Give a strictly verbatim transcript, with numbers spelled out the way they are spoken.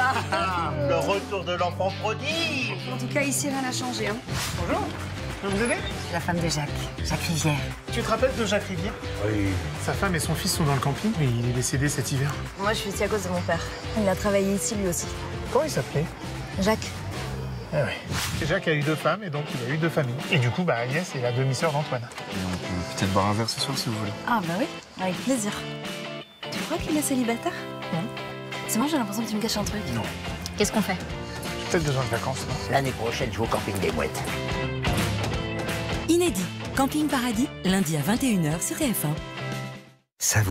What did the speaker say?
Le retour de l'enfant prodige. En tout cas, ici, rien n'a changé. Hein. Bonjour, je peux vous aider? La femme de Jacques, Jacques Rivière. Tu te rappelles de Jacques Rivière? Oui. Sa femme et son fils sont dans le camping, mais il est décédé cet hiver. Moi, je suis ici à cause de mon père. Il a travaillé ici, lui aussi. Comment il s'appelait? Jacques. Ah oui. Et Jacques a eu deux femmes et donc il a eu deux familles. Et du coup, bah, Agnès est la demi-sœur d'Antoine. Et on peut peut-être boire un verre ce soir si vous voulez. Ah bah oui, avec plaisir. Tu crois qu'il est célibataire? Non. C'est moi, j'ai l'impression que tu me caches un truc. Non. Qu'est-ce qu'on fait? J'ai peut-être besoin de vacances, non? L'année prochaine, je vais au camping des Mouettes. Inédit, Camping Paradis, lundi à vingt et une heures sur T F un. Ça